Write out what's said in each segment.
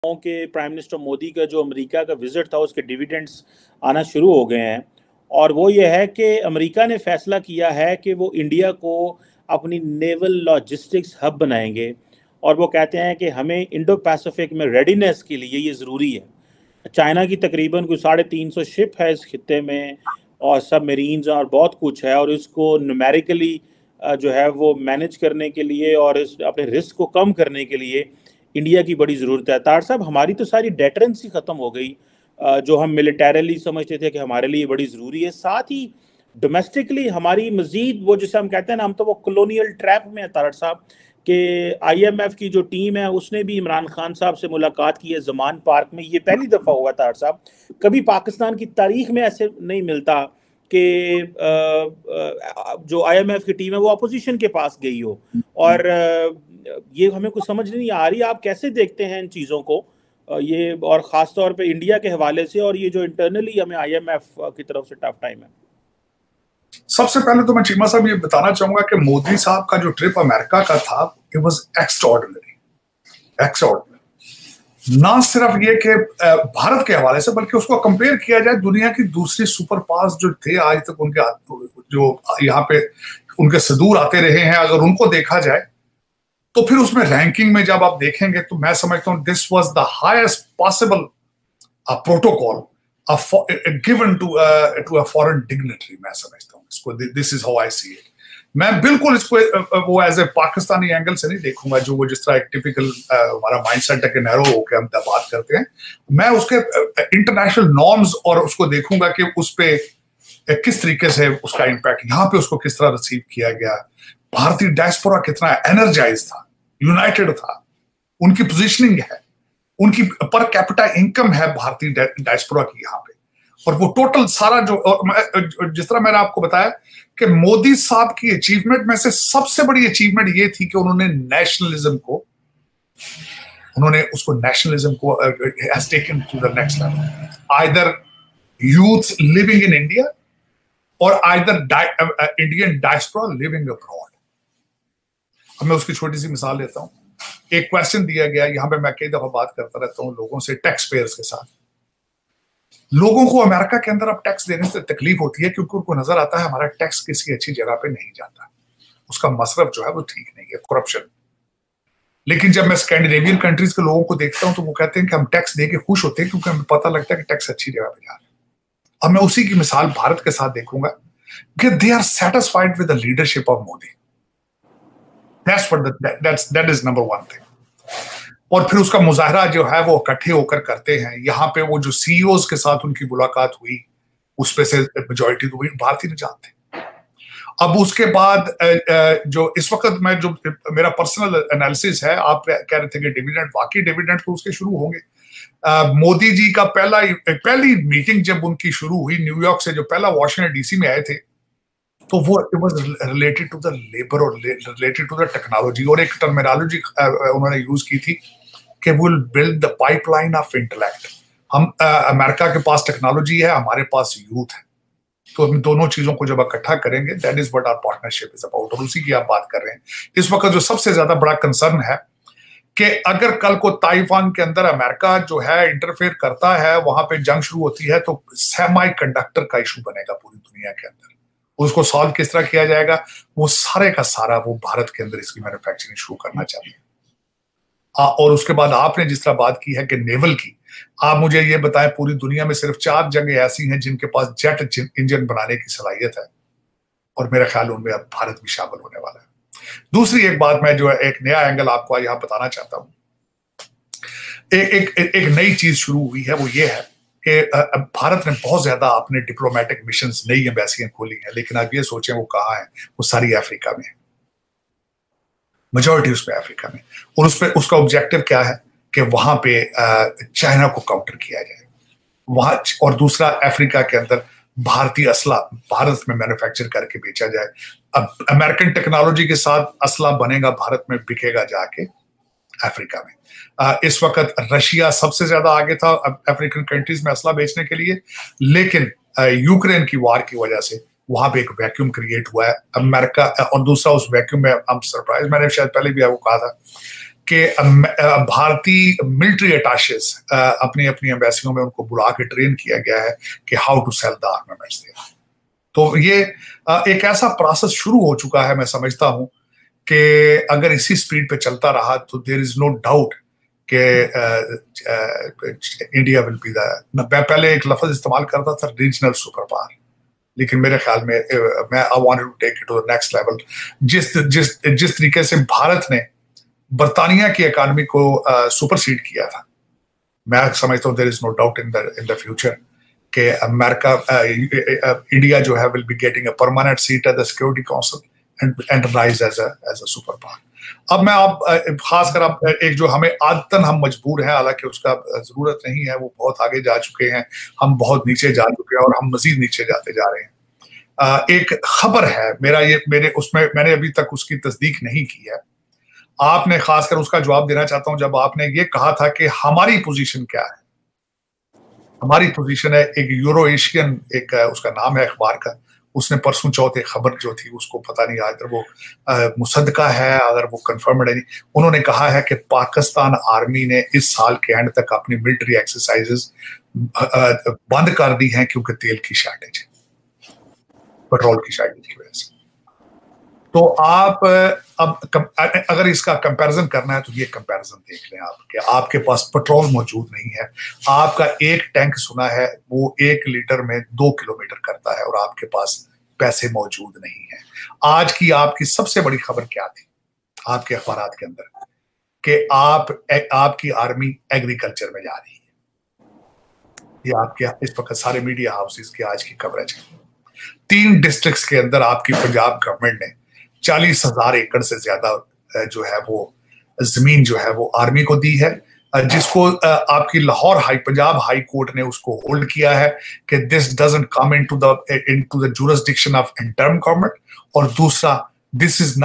के prime minister Modi का जो अमेरिका का विजिट था उसके डिविडेंड्स आना शुरू हो गए हैं। और वो ये है कि अमेरिका ने फैसला किया है कि वो इंडिया को अपनी नेवल लॉजिस्टिक्स हब बनाएंगे। और वो कहते हैं कि हमें इंडो पैसिफिक में रेडीनेस के लिए ये ज़रूरी है। चाइना की तकरीबन कोई 350 शिप है इस खित्ते में, और सब मरीन्स और बहुत कुछ है, और इसको न्यूमेरिकली जो है वो मैनेज करने के लिए और इस अपने रिस्क को कम करने के लिए इंडिया की बड़ी ज़रूरत है। तार साहब, हमारी तो सारी डेटरेंस ही ख़त्म हो गई, जो हम मिलिटरली समझते थे कि हमारे लिए बड़ी ज़रूरी है। साथ ही डोमेस्टिकली हमारी मज़ीद वो जिसे हम कहते हैं ना, हम तो वो कॉलोनियल ट्रैप में है तारड़ साहब कि IMF की जो टीम है उसने भी इमरान खान साहब से मुलाकात की है जमान पार्क में। ये पहली दफ़ा हुआ तारड़ साहब, कभी पाकिस्तान की तारीख में ऐसे नहीं मिलता कि जो IMF की टीम है वो अपोजिशन के पास गई हो। और ये हमें कुछ समझ नहीं आ रही, आप कैसे देखते हैं इन चीज़ों को, ये और ख़ास तौर पे इंडिया के हवाले से, और ये जो इंटरनली हमें IMF की तरफ से टफ टाइम है। सबसे पहले तो मैं चीमा साहब ये बताना चाहूंगा कि मोदी साहब का जो ट्रिप अमेरिका का था, इट वाज एक्स्ट्राऑर्डिनरी। ना सिर्फ ये कि भारत के हवाले से, बल्कि उसको कंपेयर किया जाए दुनिया की दूसरी सुपर पावर्स जो थे आज तक, उनके जो यहाँ पे उनके सदूर आते रहे हैं, अगर उनको देखा जाए तो फिर उसमें रैंकिंग में जब आप देखेंगे तो मैं समझता हूँ this was the highest possible protocol given to a foreign dignitary. मैं समझता हूँ इसको, this is how I see it. मैं बिल्कुल इसको वो एज ए पाकिस्तानी एंगल से नहीं देखूंगा, जो वो जिस तरह एक टिपिकल हमारा माइंडसेट है कि नैरो होकर हम बात करते हैं। मैं उसके इंटरनेशनल नॉर्म्स और उसको देखूंगा कि उस पे किस तरीके से उसका इम्पैक्ट, यहाँ पे उसको किस तरह रिसीव किया गया। भारतीय डायस्पोरा कितना एनर्जाइज था, यूनाइटेड था, उनकी पोजीशनिंग है, उनकी पर कैपिटा इनकम है भारतीय डायस्पोरा की यहाँ पे, और वो टोटल सारा जो, और जिस तरह मैंने आपको बताया कि मोदी साहब की अचीवमेंट में से सबसे बड़ी अचीवमेंट ये थी कि उन्होंने नेशनलिज्म को has taken to the next level, either youth living in India और either Indian diaspora living abroad. अब मैं उसकी छोटी सी मिसाल लेता हूं। एक क्वेश्चन दिया गया, यहां पे मैं कई दफा बात करता रहता हूं लोगों से, टैक्स पेयर्स के साथ। लोगों को अमेरिका के अंदर अब टैक्स देने से तकलीफ होती है क्योंकि उनको नजर आता है हमारा टैक्स किसी अच्छी जगह पे नहीं जाता, उसका मसरफ जो है वो ठीक नहीं है, करप्शन। लेकिन जब मैं स्कैंडिनेवियन कंट्रीज के लोगों को देखता हूं तो वो कहते हैं कि हम टैक्स दे के खुश होते हैं क्योंकि हमें पता लगता है कि टैक्स अच्छी जगह पे जा रहा है। अब मैं उसी की मिसाल भारत के साथ देखूंगा कि they are satisfied with the leadership of Modi. That is number one thing. और फिर उसका मुजाहरा जो है वो इकट्ठे होकर करते हैं। यहाँ पे वो जो CEOs के साथ उनकी मुलाकात हुई, उस पे से मेजॉरिटी तो भारतीय नहीं जानते। अब उसके बाद जो इस वक्त मैं जो मेरा पर्सनल एनालिसिस है, आप कह रहे थे कि डिविडेंड, वाकई डिविडेंड तो उसके शुरू होंगे। मोदी जी का पहली मीटिंग जब उनकी शुरू हुई न्यूयॉर्क से, जो पहला वॉशिंगटन DC में आए थे, तो वो it was related to the labour और रिलेटेड टू द टेक्नोलॉजी, और एक टर्मिनोलॉजी उन्होंने यूज की थी कि will build the pipeline of intellect. हम अमेरिका के पास टेक्नोलॉजी है, हमारे पास यूथ है, तो हम दोनों चीजों को जब इकट्ठा करेंगे, that is what our partnership is about. और उसी की आप बात कर रहे हैं। इस वक्त जो सबसे ज्यादा बड़ा कंसर्न है कि अगर कल को ताइवान के अंदर अमेरिका जो है इंटरफेयर करता है, वहां पे जंग शुरू होती है, तो सेमी कंडक्टर का इशू बनेगा पूरी दुनिया के अंदर। उसको सॉल्व किस तरह किया जाएगा, वो सारे का सारा वो भारत के अंदर इसकी मैन्युफैक्चरिंग शुरू करना चाहिए। और उसके बाद आपने जिस तरह बात की है कि नेवल की, आप मुझे ये बताएं पूरी दुनिया में सिर्फ 4 जगह ऐसी हैं जिनके पास जेट इंजन बनाने की सलाहियत है, और मेरा ख्याल उनमें अब भारत भी शामिल होने वाला है। दूसरी एक बात मैं जो है एक नया एंगल आपको यहाँ बताना चाहता हूँ। एक नई चीज शुरू हुई है, वो ये है कि भारत ने बहुत ज्यादा अपने डिप्लोमेटिक मिशंस, नई एम्बेसियां खोली हैं, लेकिन आप ये सोचें वो कहाँ है, वो सारी अफ्रीका में है, मेजॉरिटी उसमें अफ्रीका में। और उसका ऑब्जेक्टिव क्या है कि वहां पे चाइना को काउंटर किया जाए वहां, और दूसरा अफ्रीका के अंदर भारतीय असला भारत में मैन्युफैक्चर करके बेचा जाए। अब अमेरिकन टेक्नोलॉजी के साथ असला बनेगा भारत में, बिकेगा जाके अफ्रीका में। इस वक्त रशिया सबसे ज्यादा आगे था अफ्रीकन कंट्रीज में असला बेचने के लिए, लेकिन यूक्रेन की वार की वजह से वहां पे एक वैक्यूम क्रिएट हुआ है अमेरिका। और दूसरा, उस वैक्यूम में हम सरप्राइज, मैंने शायद पहले भी आपको कहा था कि भारतीय मिलिट्री अटैचेस अपनी अपनी एम्बेसियों में उनको बुला के ट्रेन किया गया है कि how to sell the armaments. तो ये एक ऐसा प्रोसेस शुरू हो चुका है, मैं समझता हूं कि अगर इसी स्पीड पे चलता रहा तो देयर इज नो डाउट कि इंडिया विल बी द, मैं पहले एक लफ्ज इस्तेमाल करता था रीजनल सुपर पावर, लेकिन मेरे ख्याल में मैं I wanted to take it to the next level. जिस तरीके से भारत ने बर्तानिया की इकॉनमी को सुपरसीड किया था, मैं समझता हूँ there is no doubt in the future कि अमेरिका इंडिया जो है will be getting a permanent seat at the security council and rise as a super power. अब मैं आप खासकर आप एक जो हमें आदतन हम मजबूर हैं, हालांकि उसका जरूरत नहीं है, वो बहुत आगे जा चुके हैं, हम बहुत नीचे जा चुके हैं और हम मजीद नीचे जाते जा रहे हैं। एक खबर है मेरे उसमें मैंने अभी तक उसकी तस्दीक नहीं की है, आपने खासकर उसका जवाब देना चाहता हूं। जब आपने ये कहा था कि हमारी पोजीशन क्या है, हमारी पोजीशन है एक यूरो एशियन, एक उसका नाम है अखबार का, उसने परसों चौथ एक खबर जो थी उसको पता नहीं अगर वो मुसद्दका है, अगर वो कंफर्म्ड है नहीं, उन्होंने कहा है कि पाकिस्तान आर्मी ने इस साल के एंड तक अपनी मिलिट्री एक्सरसाइजेस बंद कर दी हैं क्योंकि तेल की शॉर्टेज है, पेट्रोल की शॉर्टेज की वजह से। तो आप अब अगर इसका कंपैरिजन करना है तो ये कंपैरिजन देख लें आप कि आपके पास पेट्रोल मौजूद नहीं है, आपका एक टैंक सुना है वो 1 लीटर में 2 किलोमीटर करता है और आपके पास पैसे मौजूद नहीं है। आज की आपकी सबसे बड़ी खबर क्या थी आपके अखबारात के अंदर कि आपकी आर्मी एग्रीकल्चर में जा रही है। ये आपके इस वक्त सारे मीडिया हाउसेस की आज की कवरेज है। 3 डिस्ट्रिक्ट्स के अंदर आपकी पंजाब गवर्नमेंट ने 40,000 एकड़ से ज्यादा जो है वो जमीन जो है वो आर्मी को दी है, जिसको आपकी लाहौर पंजाब हाई कोर्ट ने उसको होल्ड किया है कि this doesn't come into the jurisdiction of interim government, और दूसरा this is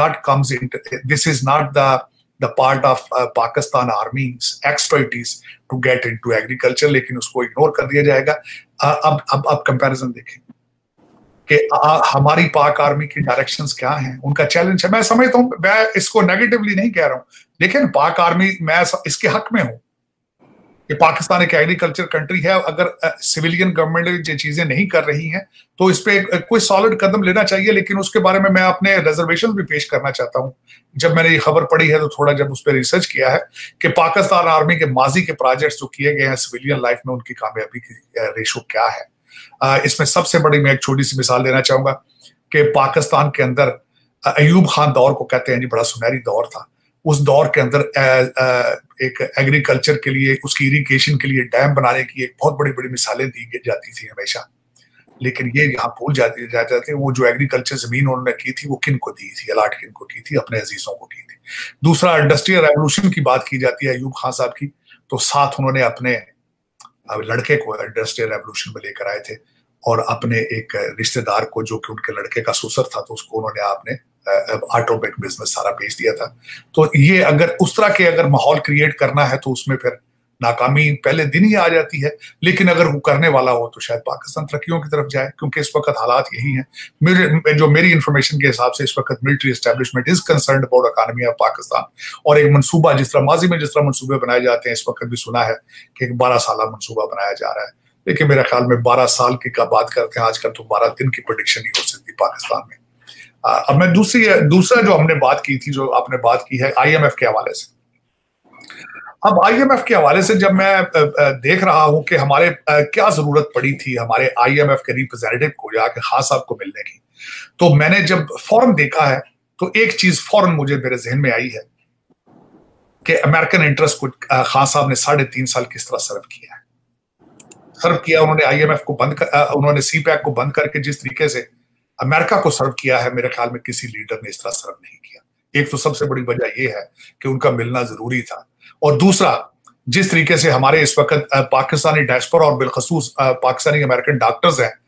not the part of Pakistan army's expertise to get into agriculture, लेकिन उसको इग्नोर कर दिया जाएगा। अब कंपैरिजन देखें कि हमारी पाक आर्मी की डायरेक्शंस क्या हैं, उनका चैलेंज है। मैं समझता हूं, मैं इसको नेगेटिवली नहीं कह रहा हूं, लेकिन पाक आर्मी, मैं इसके हक में हूं कि पाकिस्तान एक एग्रीकल्चर कंट्री है। अगर सिविलियन गवर्नमेंट ये चीजें नहीं कर रही हैं तो इस पे कोई सॉलिड कदम लेना चाहिए, लेकिन उसके बारे में मैं अपने रिजर्वेशन भी पेश करना चाहता हूं। जब मैंने ये खबर पढ़ी है तो थोड़ा जब उस पर रिसर्च किया है कि पाकिस्तान आर्मी के माजी के प्रोजेक्ट्स जो किए गए हैं सिविलियन लाइफ में, उनकी कामयाबी की रेशो क्या है। इसमें सबसे बड़ी मैं एक छोटी सी मिसाल देना चाहूंगा कि पाकिस्तान के अंदर अयूब खान दौर को कहते हैं जी, बड़ा सुनहरी दौर था। उस दौर के अंदर एक एग्रीकल्चर के लिए, उसकी इरिगेशन के लिए डैम बनाने की एक बहुत बड़ी बड़ी मिसालें दी जाती थी हमेशा, लेकिन ये यहाँ भूल जाते थे वो जो एग्रीकल्चर जमीन उन्होंने की थी वो किन को दी थी, अलाट किन को की थी, अपने अजीजों को की थी। दूसरा, इंडस्ट्रियल रेवोल्यूशन की बात की जाती है अयूब खान साहब की, तो साथ उन्होंने अपने लड़के को इंडस्ट्रियल रेवोल्यूशन में लेकर आए थे और अपने एक रिश्तेदार को जो कि उनके लड़के का ससुर था, तो उसको उन्होंने आपने ऑटोमेक बिजनेस सारा बेच दिया था। तो ये अगर उस तरह के अगर माहौल क्रिएट करना है तो उसमें फिर नाकामी पहले दिन ही आ जाती है, लेकिन अगर वो करने वाला हो तो शायद पाकिस्तान तरक्कियों की तरफ जाए, क्योंकि इस वक्त हालात यही हैं। मेरी इंफॉर्मेशन के हिसाब से इस वक्त military establishment is concerned about economy of Pakistan, और एक मनसूबा जिस तरह माजी में जिस तरह मनसूबे बनाए जाते हैं, इस वक्त भी सुना है कि एक 12 साल मनसूबा बनाया जा रहा है, लेकिन मेरे ख्याल में 12 साल की बात करते हैं आजकल तो 12 दिन की प्रेडिक्शन नहीं हो सकती पाकिस्तान में। अब मैं दूसरा जो हमने बात की थी, जो आपने बात की है IMF के हवाले से। अब IMF के हवाले से जब मैं देख रहा हूं कि हमारे क्या जरूरत पड़ी थी हमारे IMF के रिप्रेजेंटेटिव को या के खान साहब को मिलने की, तो मैंने जब फौरन देखा है तो एक चीज फौरन मुझे मेरे जहन में आई है कि अमेरिकन इंटरेस्ट को खान साहब ने 3.5 साल किस तरह सर्व किया। उन्होंने IMF को उन्होंने CPEC को बंद करके जिस तरीके से अमेरिका को सर्व किया है, मेरे ख्याल में किसी लीडर ने इस तरह सर्व नहीं किया। एक तो सबसे बड़ी वजह यह है कि उनका मिलना जरूरी था, और दूसरा जिस तरीके से हमारे इस वक्त पाकिस्तानी डायस्पोरा और बिलखसूस पाकिस्तानी अमेरिकन डॉक्टर्स हैं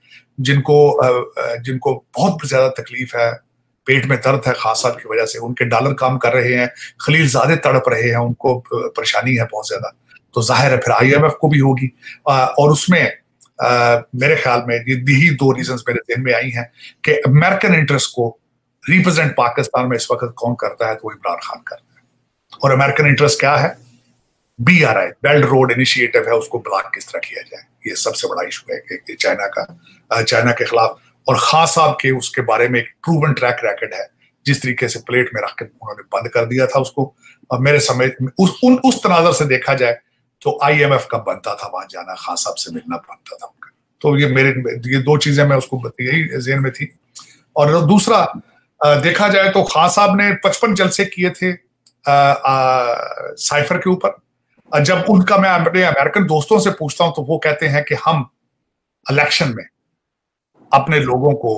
जिनको बहुत ज्यादा तकलीफ है, पेट में दर्द है खास साहब की वजह से, उनके डॉलर काम कर रहे हैं, खलील ज़्यादा तड़प रहे हैं, उनको परेशानी है बहुत ज्यादा, तो जाहिर है फिर IMF को भी होगी। और उसमें मेरे ख्याल में यही 2 रीजंस मेरे ज़हन में आई हैं कि अमेरिकन इंटरेस्ट को रिप्रेजेंट पाकिस्तान में इस वक्त कौन करता है, तो इमरान खान करता है। और अमेरिकन इंटरेस्ट क्या है? BRI, बेल्ट रोड इनिशिएटिव है, उसको ब्लॉक किस तरह किया जाए। ये सबसे बड़ा इशू है कि चाइना के खिलाफ। और खान साहब के उसके बारे में एक प्रूवन ट्रैक रैकेट है, जिस तरीके से प्लेट में रख के उन्होंने बंद कर दिया था उसको। और मेरे समय उस तनाजर से देखा जाए तो IMF का बनता था वहां जाना, खान साहब से मिलना बनता था उनका। तो ये दो चीजें मैं उसको यही जेहन में थी। और दूसरा देखा जाए तो खान साहब ने 55 जलसे किए थे साइफर के ऊपर। जब उनका मैं अपने अमेरिकन दोस्तों से पूछता हूं तो वो कहते हैं कि हम इलेक्शन में अपने लोगों को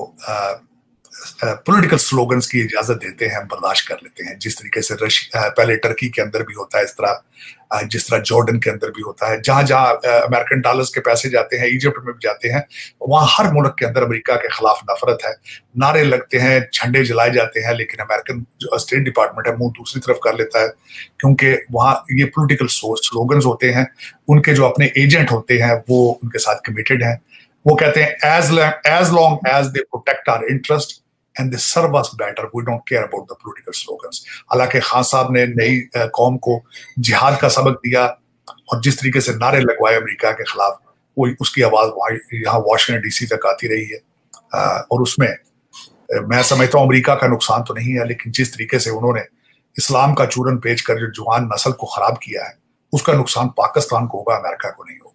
पॉलिटिकल स्लोगन्स की इजाजत देते हैं, हम बर्दाश्त कर लेते हैं। जिस तरीके से पहले टर्की के अंदर भी होता है इस तरह, जिस तरह जॉर्डन के अंदर भी होता है, जहां जहां अमेरिकन डॉलर्स के पैसे जाते हैं, इजिप्ट में भी जाते हैं, वहां हर मुल्क के अंदर अमेरिका के खिलाफ नफरत है। नारे लगते हैं, झंडे जलाए जाते हैं, लेकिन अमेरिकन जो स्टेट डिपार्टमेंट है मुंह दूसरी तरफ कर लेता है, क्योंकि वहां ये पॉलिटिकल स्लोगन्स होते हैं। उनके जो अपने एजेंट होते हैं वो उनके साथ कमिटेड हैं। वो कहते हैं as long as they protect our interest and they serve us better, we don't care about the political slogans। हालांकि खान साहब ने नई कौम को जिहाद का सबक दिया और जिस तरीके से नारे लगवाए अमेरिका के खिलाफ, वो उसकी आवाज यहाँ वाशिंगटन DC तक आती रही है। और उसमें मैं समझता हूँ अमेरिका का नुकसान तो नहीं है, लेकिन जिस तरीके से उन्होंने इस्लाम का चूरन पेच कर जो जवान नस्ल को खराब किया है, उसका नुकसान पाकिस्तान को होगा, अमेरिका को नहीं होगा।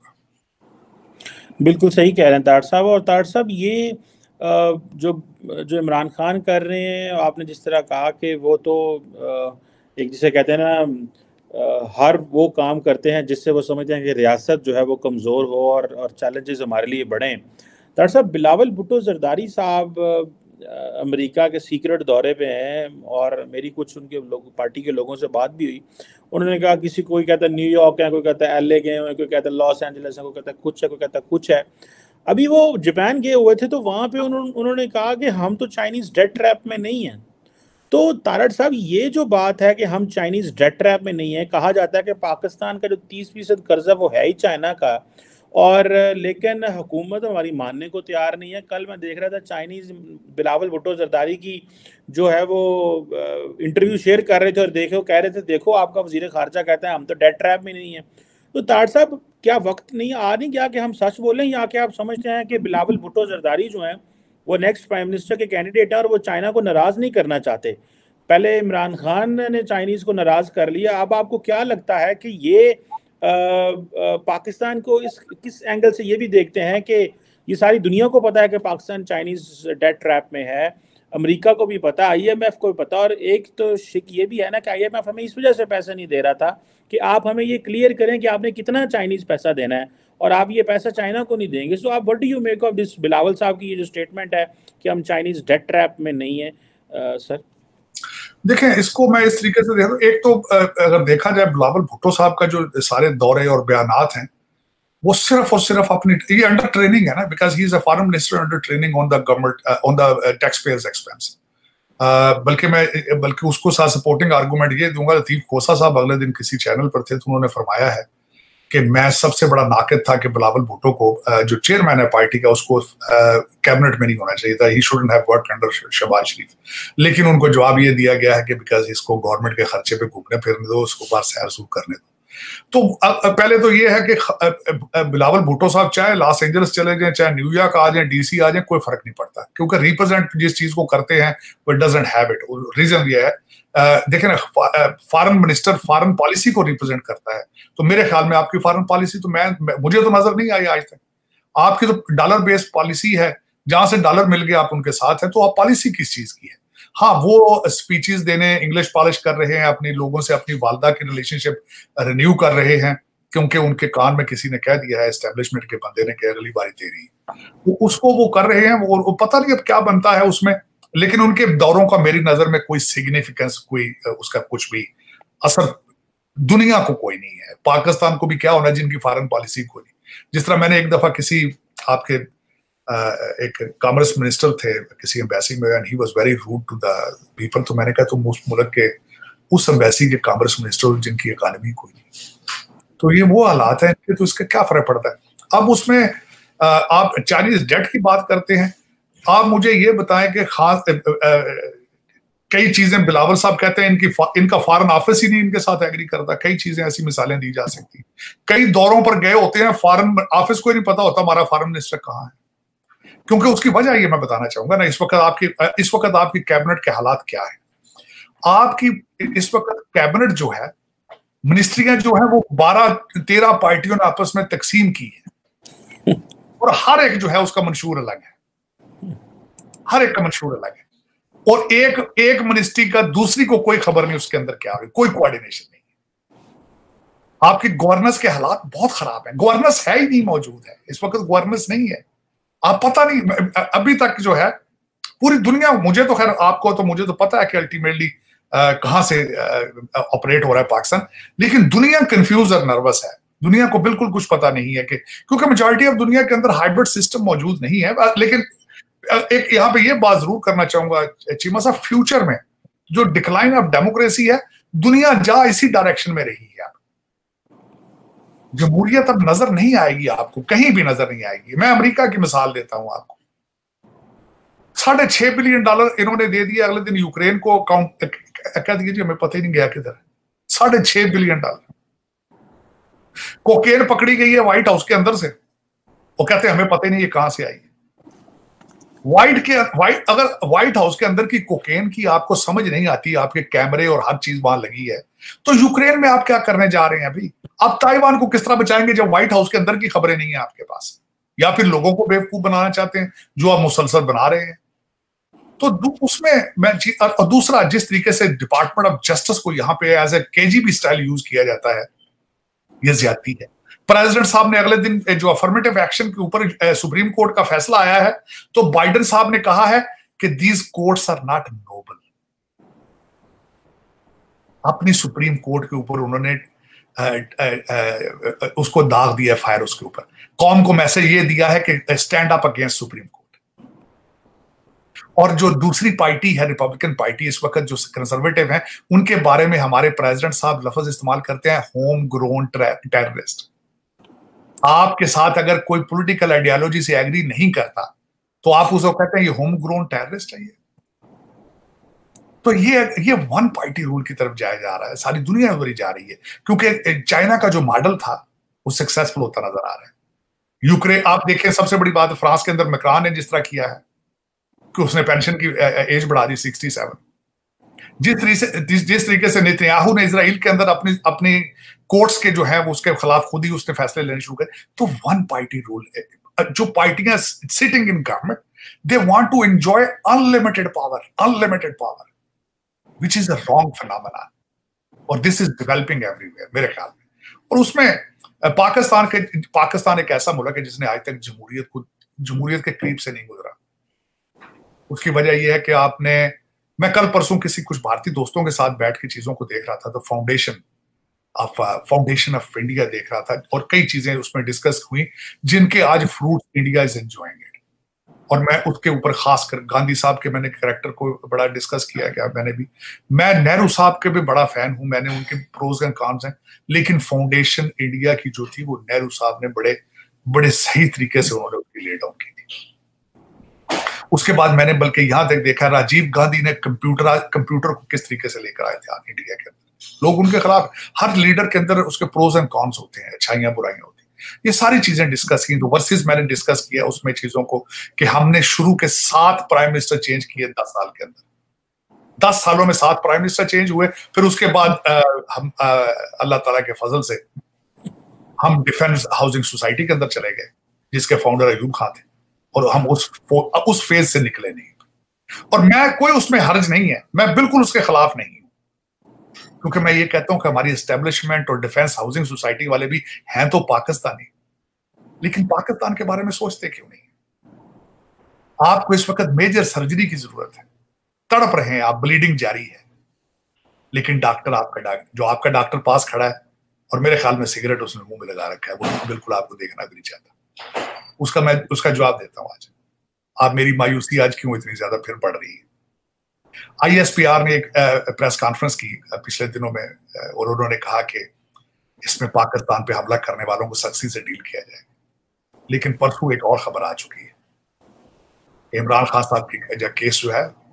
बिल्कुल सही कह रहे हैं तार साहब। और तार साहब ये जो इमरान खान कर रहे हैं, आपने जिस तरह कहा कि वो तो एक जिसे कहते हैं ना, हर वो काम करते हैं जिससे वो समझते हैं कि रियासत जो है वो कमज़ोर हो और चैलेंजेस हमारे लिए बढ़ें। तार साहब, बिलावल भुट्टो जरदारी साहब अमेरिका के सीक्रेट दौरे पे हैं और मेरी कुछ उनके पार्टी के लोगों से बात भी हुई। उन्होंने कहा कोई कहता है न्यूयॉर्क है, कोई कहता है LA गए हुए, कोई कहता है लॉस एंजलिस है, कोई कहता है कुछ है, कोई कहता है कुछ है। अभी वो जापान गए हुए थे तो वहाँ पे उन्होंने कहा कि हम तो चाइनीज़ डेट ट्रैप में नहीं हैं। तो तारड़ साहब, ये जो बात है कि हम चाइनीज़ डेट ट्रैप में नहीं है, कहा जाता है कि पाकिस्तान का जो 30% कर्जा वो है ही चाइना का, और लेकिन हुकूमत हमारी मानने को तैयार नहीं है। कल मैं देख रहा था चाइनीज़ बिलावल भुट्टो जरदारी की जो है वो इंटरव्यू शेयर कर रहे थे और कह रहे थे देखो आपका वज़ीर ख़ारजा कहता है हम तो डेट ट्रैप में नहीं है। तो तारड़ साहब, क्या वक्त नहीं आ नहीं गया कि हम सच बोलें, या कि आप समझते हैं कि बिलावल भुट्टो जरदारी जो हैं वो नेक्स्ट प्राइम मिनिस्टर के कैंडिडेट हैं और वो चाइना को नाराज़ नहीं करना चाहते? पहले इमरान खान ने चाइनीज़ को नाराज़ कर लिया, अब आपको क्या लगता है कि ये पाकिस्तान को किस एंगल से ये भी देखते हैं कि ये सारी दुनिया को पता है कि पाकिस्तान चाइनीज़ डेट ट्रैप में है, अमेरिका को भी पता, IMF को भी पता, और एक तो शिक ये भी है ना कि IMF हमें इस वजह से पैसा नहीं दे रहा था कि आप हमें ये क्लियर करें कि आपने कितना चाइनीज़ पैसा देना है और आप ये पैसा चाइना को नहीं देंगे। सो आप what do you make of this Bilawal साहब की ये जो स्टेटमेंट है कि हम चाइनीज़ डेट ट्रैप में नहीं है? सर देखें, इसको मैं इस तरीके से देख रहा हूँ। एक तो अगर देखा जाए बिलावल भुट्टो साहब का जो सारे दौरे और बयानात हैं वो सिर्फ और सिर्फ अपनी, ये अंडर ट्रेनिंग है ना, because he is a foreign minister under training on the government on the taxpayers expense. बल्कि उसको साथ सपोर्टिंग आर्गूमेंट ये दूंगा, लतीफ खोसा साहब अगले दिन किसी चैनल पर थे तो उन्होंने फरमाया है कि मैं सबसे बड़ा नाकिद था कि बिलावल भुट्टो को जो चेयरमैन है पार्टी का उसको कैबिनेट में नहीं होना चाहिए था, he shouldn't have worked under Shahbaz Sharif. लेकिन उनको जवाब ये दिया गया है कि बिकॉज इसको गवर्नमेंट के खर्चे पे घूमने फिरने दो, उसको बाहर सैर सूर करने दो। तो पहले तो ये है कि बिलावल भुट्टो साहब चाहे लॉस एंजलिस चले जाएं, चाहे न्यूयॉर्क आ जाएं, DC आ जाएं, कोई फर्क नहीं पड़ता, क्योंकि रिप्रेजेंट जिस चीज को करते हैं वो डजंट हैव इट। रीजन ये है, देखें ना, फॉरेन मिनिस्टर फॉरेन पॉलिसी को रिप्रेजेंट करता है, तो मेरे ख्याल में आपकी फॉरेन पॉलिसी तो मुझे तो नजर नहीं आई आज तक। आपकी तो डॉलर बेस्ड पॉलिसी है, जहां से डॉलर मिल गया आप उनके साथ है, तो आप पॉलिसी किस चीज की है? हाँ, वो स्पीचेस देने, इंग्लिश पॉलिश कर रहे हैं, अपनी लोगों से अपनी वालदा की रिलेशनशिप रिन्यू कर रहे हैं, क्योंकि उनके कान में किसी ने कह दिया है, एस्टेब्लिशमेंट के बंदे ने कि अगली बारी तेरी, तो उसको वो कर रहे हैं। वो पता नहीं अब क्या बनता है उसमें, लेकिन उनके दौरों का मेरी नजर में कोई सिग्निफिकेंस, कोई उसका कुछ भी असर दुनिया को कोई नहीं है। पाकिस्तान को भी क्या होना जिनकी फॉरेन पॉलिसी कोई नहीं। जिस तरह मैंने एक दफा किसी आपके एक कॉमर्स मिनिस्टर थे किसी एम्बेसी में, and he was very rude to the people, तो मैंने कहा तुम उस मुल्क के उस एम्बेसी के कॉमर्स मिनिस्टर जिनकी इकोनॉमी कोई नहीं, तो ये वो हालात हैं कि तो इसका क्या फर्क पड़ता है। अब उसमें आप चाइनीज डेट की बात करते हैं, आप मुझे ये बताएं कि खास कई चीजें बिलावल साहब कहते हैं इनका फॉरेन ऑफिस ही नहीं इनके साथ एग्री करता। कई चीजें ऐसी मिसालें दी जा सकती। कई दौरों पर गए होते हैं, फॉरेन ऑफिस को ही नहीं पता होता हमारा फॉरेन मिनिस्टर कहाँ है। क्योंकि उसकी वजह ये मैं बताना चाहूंगा ना, इस वक्त आपकी कैबिनेट के हालात क्या है। आपकी इस वक्त कैबिनेट जो है, मिनिस्ट्रियां जो है वो 12-13 पार्टियों ने आपस में तकसीम की है और हर एक जो है उसका मंशूर अलग है, हर एक का मंशूर अलग है। और एक मिनिस्ट्री का दूसरी को कोई खबर नहीं उसके अंदर क्या है, कोई कोऑर्डिनेशन नहीं है। आपकी गवर्नेंस के हालात बहुत खराब हैं। गवर्नेंस है ही नहीं, मौजूद है इस वक्त गवर्नेंस नहीं है। आप पता नहीं अभी तक जो है पूरी दुनिया, मुझे तो खैर आपको तो मुझे तो पता है कि अल्टीमेटली कहां से ऑपरेट हो रहा है पाकिस्तान, लेकिन दुनिया कंफ्यूज और नर्वस है। दुनिया को बिल्कुल कुछ पता नहीं है कि क्योंकि मेजॉरिटी ऑफ दुनिया के अंदर हाइब्रिड सिस्टम मौजूद नहीं है। लेकिन एक यहाँ पे ये बात जरूर करना चाहूंगा चीमा साहब, फ्यूचर में जो डिक्लाइन ऑफ डेमोक्रेसी है, दुनिया जा इसी डायरेक्शन में रही है। जमहूरियत अब नजर नहीं आएगी, आपको कहीं भी नजर नहीं आएगी। मैं अमेरिका की मिसाल देता हूं आपको, $6.5 बिलियन इन्होंने दे दिया, अगले दिन यूक्रेन को अकाउंट कह दीजिए हमें पता ही नहीं गया किधर। $6.5 बिलियन कोकेन पकड़ी गई है व्हाइट हाउस के अंदर से, वो कहते हैं हमें पता ही नहीं ये कहां से आई। अगर व्हाइट हाउस के अंदर की कोकेन की आपको समझ नहीं आती, आपके कैमरे और हर चीज वहां लगी है, तो यूक्रेन में आप क्या करने जा रहे हैं अभी? आप ताइवान को किस तरह बचाएंगे जब व्हाइट हाउस के अंदर की खबरें नहीं है आपके पास? या फिर लोगों को बेवकूफ बनाना चाहते हैं जो आप मुसलसल बना रहे हैं। तो उसमें मैं और दूसरा, जिस तरीके से डिपार्टमेंट ऑफ जस्टिस को यहाँ पे as a KGB style use किया जाता है, यह ज्यादती है। प्रेसिडेंट साहब ने अगले दिन जो अफर्मेटिव एक्शन के ऊपर सुप्रीम कोर्ट का फैसला आया है, तो बाइडेन साहब ने कहा है कि these courts are not noble. अपनी सुप्रीम कोर्ट के ऊपर उन्होंने उसको दाग दिया, फायर उसके ऊपर। कौम को मैसेज ये दिया है कि stand up against supreme court. और जो दूसरी पार्टी है, रिपब्लिकन पार्टी, इस वक्त जो कंजर्वेटिव हैं, उनके बारे में हमारे प्रेसिडेंट साहब लफ्ज इस्तेमाल करते हैं, होम ग्रोन टेररिस्ट। आपके साथ अगर कोई पॉलिटिकल आइडियोलॉजी से एग्री नहीं करता तो आप उसको कहते हैं ये होम ग्रोन टेररिस्ट है। तो ये वन पार्टी रूल की तरफ जाया जा रहा है, सारी दुनिया उधर ही जा रही है, क्योंकि चाइना का जो मॉडल था वो सक्सेसफुल होता नजर आ रहा है। यूक्रेन आप देखें, सबसे बड़ी बात फ्रांस के अंदर मैक्रॉन ने जिस तरह किया है कि उसने पेंशन की एज बढ़ा दी 67। जिस तरीके से नेतन्याहू ने इजराइल के अंदर अपनी कोर्ट्स के जो है वो उसके खिलाफ खुद ही उसने फैसले लेने शुरू करे। तो वन पार्टी रूल, जो पार्टियां sitting in government, they want to enjoy unlimited power which is a wrong phenomena, और दिस इज डेवलपिंग एवरीवेयर मेरे ख्याल में। और उसमें पाकिस्तान एक ऐसा मुल्क है जिसने आज तक जमहूरियत के करीब से नहीं गुजरा। उसकी वजह यह है कि मैं कल परसों कुछ भारतीय दोस्तों के साथ बैठ के चीजों को देख रहा था, तो फाउंडेशन ऑफ इंडिया देख रहा था, और कई चीजें उसमें डिस्कस हुई जिनके आज fruit India is enjoying it. और मैं उसके ऊपर खासकर गांधी साहब के मैंने कैरेक्टर को बड़ा डिस्कस किया गया। मैं नेहरू साहब के भी बड़ा फैन हूं, मैंने उनके प्रोज एंड कॉन्स हैं, लेकिन फाउंडेशन इंडिया की जो थी वो नेहरू साहब ने बड़े सही तरीके से उन्होंने उसकी ले डाउन की थी। उसके बाद मैंने बल्कि यहां तक देखा राजीव गांधी ने कंप्यूटर को किस तरीके से लेकर आए थे इंडिया के अंदर। लोग उनके खिलाफ, हर लीडर के अंदर उसके प्रोज एंड कॉन्स होते हैं, अच्छाइयां बुराइयां होती हैं। ये सारी चीजें डिस्कस की। तो वर्सेस मैंने डिस्कस किया उसमें चीजों को कि हमने शुरू के 7 प्राइम मिनिस्टर चेंज किए 10 साल के अंदर। 10 सालों में 7 प्राइम मिनिस्टर चेंज हुए। फिर उसके बाद हम अल्लाह ताला के फजल से हम डिफेंस हाउसिंग सोसाइटी के अंदर चले गए, जिसके फाउंडर अयूब खान थे, और हम उस फेज से निकले नहीं। और मैं कोई उसमें हर्ज नहीं है, मैं बिल्कुल उसके खिलाफ नहीं हूं, क्योंकि मैं ये कहता हूं कि हमारी एस्टेब्लिशमेंट और डिफेंस हाउसिंग सोसाइटी वाले भी हैं तो पाकिस्तानी, लेकिन पाकिस्तान के बारे में सोचते क्यों नहीं? आपको इस वक्त मेजर सर्जरी की जरूरत है, तड़प रहे हैं आप, ब्लीडिंग जारी है, लेकिन जो आपका डॉक्टर पास खड़ा है, और मेरे ख्याल में सिगरेट उसने मुंह में लगा रखा है, वो बिल्कुल आपको देखना भी नहीं चाहता। मैं उसका जवाब देता हूं आज। आप मेरी मायूसी आज क्यों इतनी ज्यादा फिर बढ़ रही है? ISPR ने एक प्रेस कॉन्फ्रेंस की पिछले दिनों में, और उन्होंने कहा कि इसमें पाकिस्तान पे हमला करने वालों को सख्ती से डील किया जाएगा। लेकिन परसों एक और खबर आ चुकी है, इमरान खान साहब की केस जो है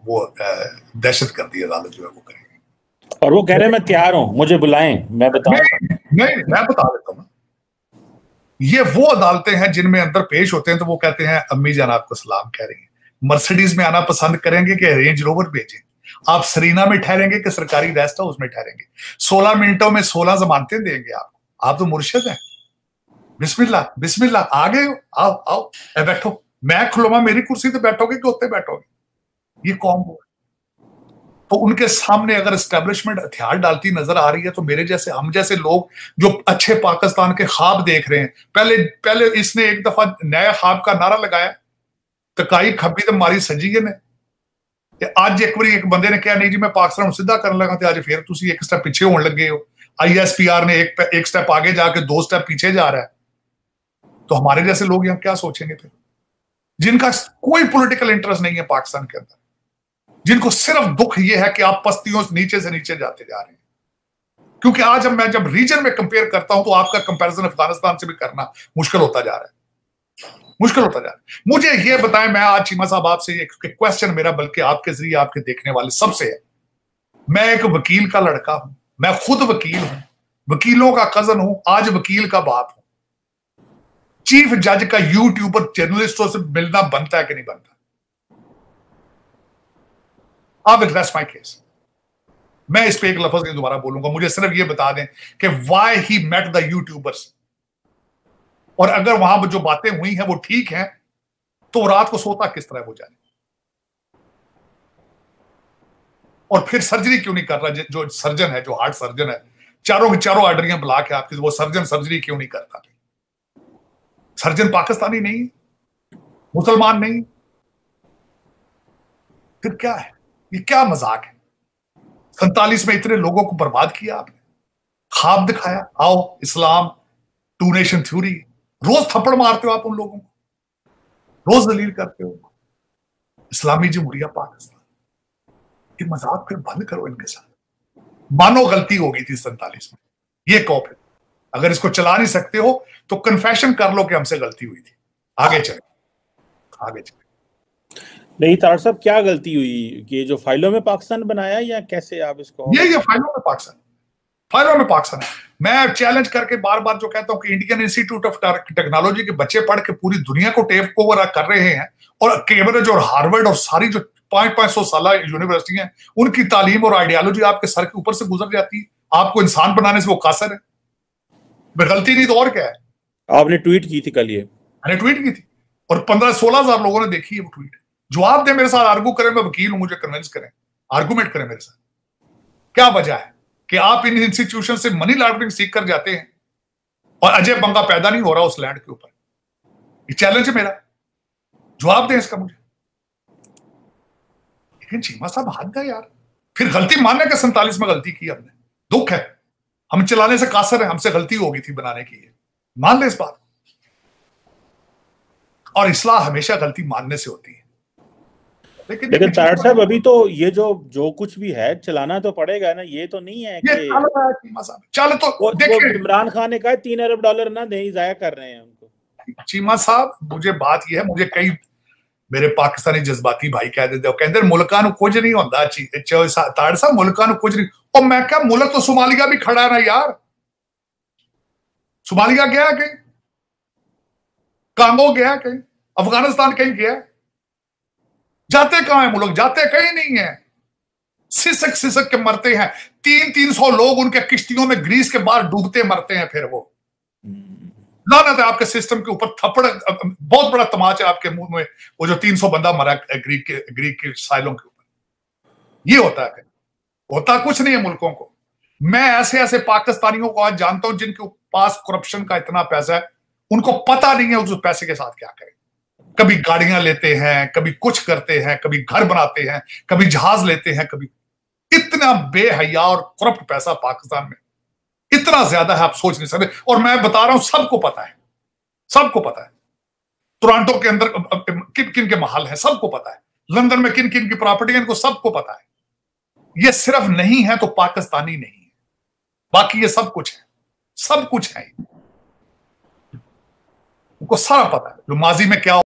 वो दहशतगर्दी अदालत जो है वो करेगी। और वो कह रहे हैं मैं तैयार हूं, मुझे बुलाएं, मैं बताऊं। नहीं, मैं बता देता हूं। ये वो अदालतें हैं जिनमें अंदर पेश होते हैं तो वो कहते हैं अम्मी जान आपको सलाम कह रही हैं, मर्सिडीज में आना पसंद करेंगे कि रेंज रोवर भेजें, आप सरीना में ठहरेंगे कि सरकारी रेस्ट हाउस में ठहरेंगे, 16 मिनटों में 16 जमानतें देंगे आपको, आप तो मुर्शिद हैं, बिस्मिल्लाह बिस्मिल्लाह, आ गए हो, आओ आओ बैठो, मैं खुलवा मेरी कुर्सी पे बैठोगे कि उत्ते बैठोगे, ये कौन हो? तो उनके सामने अगर एस्टेब्लिशमेंट हथियार डालती नजर आ रही है तो मेरे जैसे, हम जैसे लोग जो अच्छे पाकिस्तान के ख्वाब देख रहे हैं, पहले इसने एक दफा नया ख्वाब का नारा लगाया, तकाई खब्बी तो मारी सजी ने, आज एक बार एक बंदे ने कहा नहीं जी मैं पाकिस्तान सीधा करने लगा, तो आज फिर तुम एक स्टेप पीछे होने लगे हो, ISPR ने एक स्टेप आगे जाके 2 स्टेप पीछे जा रहा है, तो हमारे जैसे लोग यहाँ क्या सोचेंगे फिर, जिनका कोई पॉलिटिकल इंटरेस्ट नहीं है पाकिस्तान के अंदर, जिनको सिर्फ दुख ये है कि आप पस्तियों से नीचे जाते जा रहे हैं। क्योंकि आज मैं जब रीजन में कंपेयर करता हूं तो आपका कंपैरिजन अफगानिस्तान से भी करना मुश्किल होता जा रहा है, मुश्किल होता जा रहा है। मुझे ये बताएं, मैं आज चीमा साहब आपसे एक क्वेश्चन मेरा बल्कि आपके जरिए आपके देखने वाले सबसे है, मैं एक वकील का लड़का हूं, मैं खुद वकील हूं, वकीलों का कजन हूं, आज वकील का बाप हूं, चीफ जज का यूट्यूबर जर्नलिस्टों से मिलना बनता है कि नहीं बनता? आप रेस्ट माय केस, मैं इस पे एक लफ्ज नहीं दोबारा बोलूंगा, मुझे सिर्फ ये बता दें कि why he met the YouTubers, और अगर वहां पर जो बातें हुई हैं वो ठीक हैं तो रात को सोता किस तरह वो जाने, और फिर सर्जरी क्यों नहीं कर रहा? जो सर्जन है, जो हार्ट सर्जन है, चारों की चारों आर्टरियां ब्लॉक है आपकी, वो सर्जन सर्जरी क्यों नहीं करता? सर्जन पाकिस्तानी नहीं, मुसलमान नहीं, फिर क्या है? ये क्या मजाक है? 47 में इतने लोगों को बर्बाद किया आपने, ख्वाब दिखाया, आओ इस्लाम, 2 नेशन थ्योरी, रोज थप्पड़ मारते हो आप उन लोगों को, रोज दलील करते हो इस्लामी जमहूरिया पाकिस्तान, ये मजाक फिर बंद करो इनके साथ। मानो गलती हो गई थी 47 में, ये कहो फिर, अगर इसको चला नहीं सकते हो तो कन्फेशन कर लो कि हमसे गलती हुई थी, आगे चले, आगे चले। नहीं तार साहब, क्या गलती हुई कि जो फाइलों में पाकिस्तान बनाया, या कैसे आप इसको? ये फाइलों में पाकिस्तान, फाइलों में पाकिस्तान है। मैं चैलेंज करके बार बार जो कहता हूं कि इंडियन इंस्टीट्यूट ऑफ टेक्नोलॉजी के बच्चे पढ़ के पूरी दुनिया को टेक ओवर कर रहे हैं, और कैम्ब्रिज और हार्वर्ड और सारी जो 500 साल यूनिवर्सिटी हैं, उनकी तालीम और आइडियोलॉजी आपके सर के ऊपर से गुजर जाती है, आपको इंसान बनाने से वो कासर है, गलती नहीं तो और क्या है? आपने ट्वीट की थी कल, ये मैंने ट्वीट की थी और 15-16 हजार लोगों ने देखी है वो ट्वीट। जवाब दे, मेरे साथ आर्गू करें, मैं वकील हूं, मुझे कन्विंस करें, आर्गूमेंट करें मेरे साथ। क्या वजह है कि आप इन इंस्टीट्यूशन से मनी लॉन्ड्रिंग सीख कर जाते हैं और अजय बंगा पैदा नहीं हो रहा उस लैंड के ऊपर? ये चैलेंज है मेरा, जवाब दें इसका मुझे। लेकिन चीमा साहब हद है यार, फिर गलती मानने के 47 में गलती की हमने, दुख है, हम चलाने से कासर है, हमसे गलती हो गई थी बनाने की, मान ले इस बात। और इस्लाह हमेशा गलती मानने से होती है। लेकिन तारड़ साहब, अभी तो ये जो कुछ भी है चलाना तो पड़ेगा ना, ये तो नहीं है कि चल तो देखिए, इमरान खान ने कहा 3 अरब डॉलर ना नहीं जाया कर रहे हैं उनको। चीमा साहब, मुझे बात यह है, मुझे कई मेरे पाकिस्तानी जज्बाती भाई कह देते हो, कहते मुल्कां नूं कुछ नहीं होंदा, तारड़ साहब मुल्कां नूं कुछ नहीं, और मैं क्या, मुल्क तो सोमालिया भी खड़ा है ना यार, सोमालिया गया कहीं, कांगो गया कहीं, अफगानिस्तान कहीं गया? जाते कहां है मुल्क? जाते कहीं नहीं है, सिसक सिसक के मरते हैं, 300 लोग उनके किश्तियों में ग्रीस के बाहर डूबते मरते हैं, फिर वो लानत है आपके सिस्टम के ऊपर, थप्पड़, बहुत बड़ा तमाचा आपके मुंह में, वो जो 300 बंदा मरा ग्रीक के साइलों के ऊपर। ये होता है, होता कुछ नहीं है मुल्कों को। मैं ऐसे ऐसे पाकिस्तानियों को आज जानता हूं जिनके पास करप्शन का इतना पैसा है, उनको पता नहीं है उस पैसे के साथ क्या करें। कभी गाड़ियां लेते हैं, कभी कुछ करते हैं, कभी घर बनाते हैं, कभी जहाज लेते हैं, कभी, इतना बेहया और करप्ट पैसा पाकिस्तान में इतना ज्यादा है, आप सोच नहीं सकते। और मैं बता रहा हूं, सबको पता है, सबको पता है टोरंटो के अंदर किन किन के महल हैं, सबको पता है, लंदन में किन किन की प्रॉपर्टी है, इनको सबको पता है। ये सिर्फ नहीं है तो पाकिस्तानी नहीं है, बाकी ये सब कुछ है, सब कुछ है, उनको सारा पता है जो माजी में क्या